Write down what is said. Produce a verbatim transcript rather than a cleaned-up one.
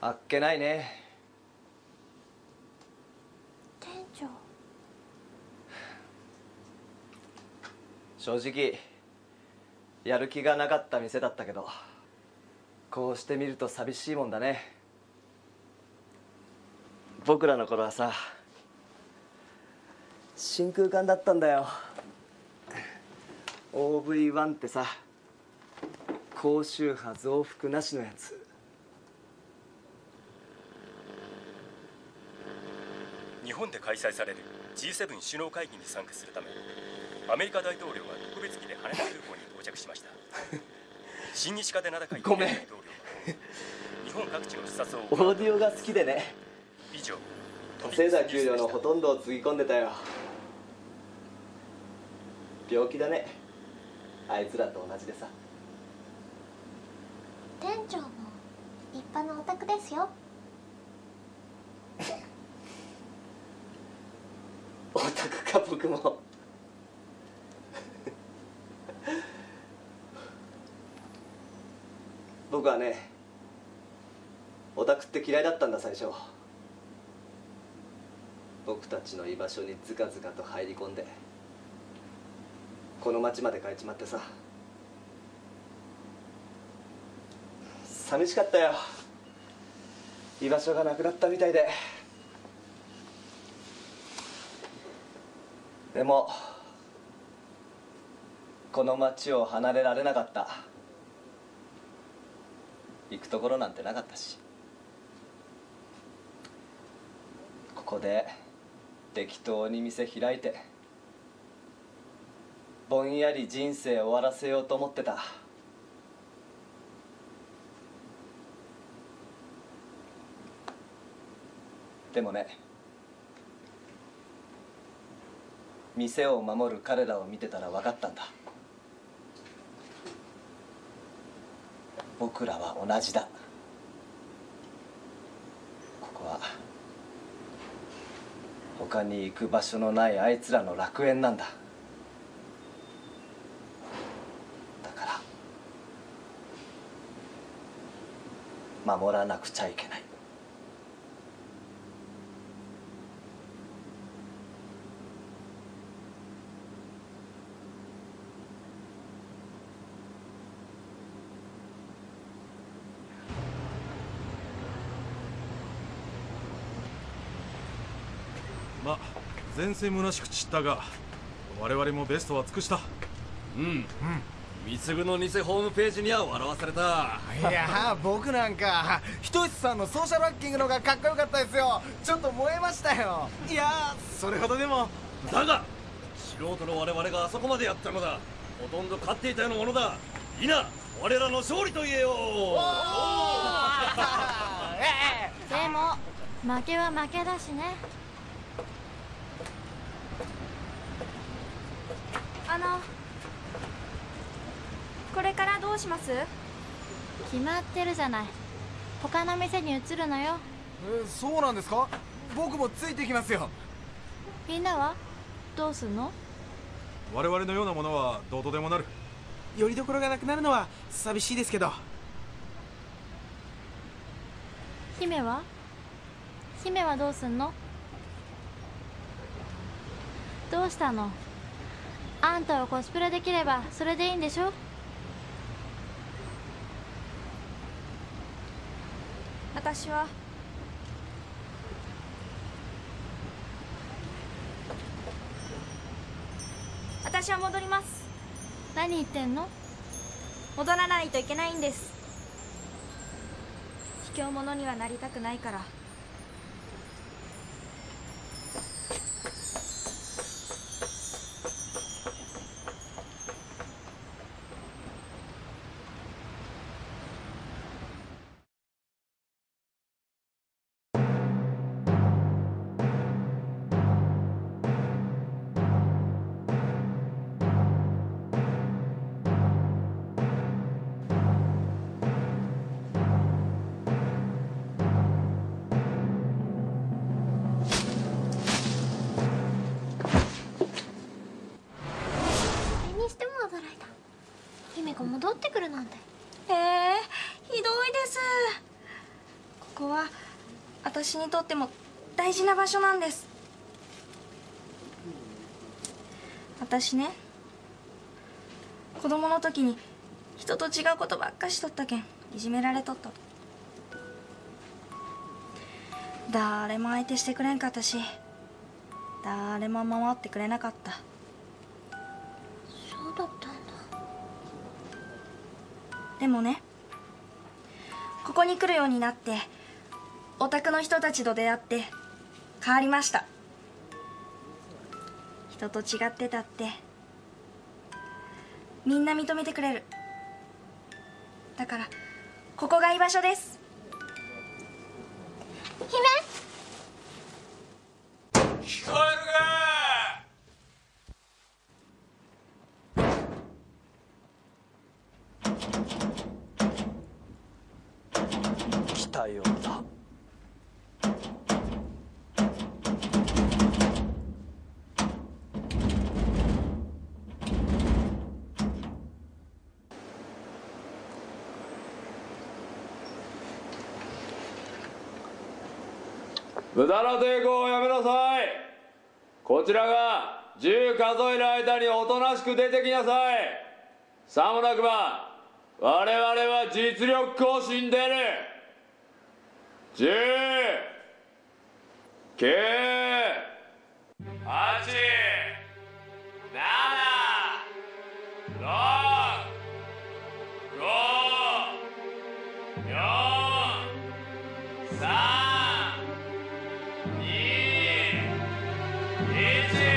あっけないね。 店長。 正直やる気がなかった店だったけど、こうしてみると寂しいもんだね。僕らの頃はさ、真空管だったんだよ。 オーブイワン ってさ、高周波増幅なしのやつ。 日本で開催される ジーセブン 首脳会議に参加するため、アメリカ大統領は特別機で羽田空港に到着しました。親日家で名高い大統領は日本各地の視察をオーディオが好きでね、 以上稼いだ給料のほとんどをつぎ込んでたよ。病気だね、あいつらと同じでさ。 店長も立派なお宅ですよ。 オタクか僕も。僕はね、オタクって嫌いだったんだ最初。僕たちの居場所にズカズカと入り込んで、この町まで帰っちまってさ、寂しかったよ。居場所がなくなったみたいで。でもこの町を離れられなかった。行くところなんてなかったし、ここで適当に店開いてぼんやり人生終わらせようと思ってた。でもね、店を守る彼らを見てたら分かったんだ。僕らは同じだ。ここは他に行く場所のないあいつらの楽園なんだ。だから守らなくちゃいけない。 ま、前世虚しく散ったが、我々もベストは尽くした。 うん、うん。三つぐの偽ホームページには笑わされた。 いや僕なんかひとしさんのソーシャルハッキングのがかっこよかったですよ。ちょっと燃えましたよ。いやそれほどでも。 だが素人の我々があそこまでやったのだ。ほとんど勝っていたようなものだ。いいな、我らの勝利と言えよ。 でも負けは負けだしね。あのこれからどうします？決まってるじゃない。他の店に移るのよ。 え、そうなんですか？僕もついてきますよ。 みんなはどうすんの？ 我々のようなものはどうとでもなる。 よりどころがなくなるのは寂しいですけど。 姫は姫はどうすんの？どうしたの？あんたをコスプレできればそれでいいんでしょ？私は私は戻ります。何言ってんの？戻らないといけないんです。卑怯者にはなりたくないから。戻ってくるなんて。えー、ひどいです。ここは私にとっても大事な場所なんです。私ね、子供の時に人と違うことばっかしとったけんいじめられとったと。誰も相手してくれんかったし、誰も守ってくれなかった。 そうだったんだ。 でもね、ここに来るようになってオタクの人たちと出会って変わりました。人と違ってたってみんな認めてくれる。だからここが居場所です。 姫、 聞こえるか？ 来たようだ。 無駄な抵抗をやめなさい。こちらがじゅう数える間におとなしく出てきなさい。さもなくば我々は実力行使に出る。じゅう、きゅう、はち、なな、ろく、ご、よん、さん、に、いち。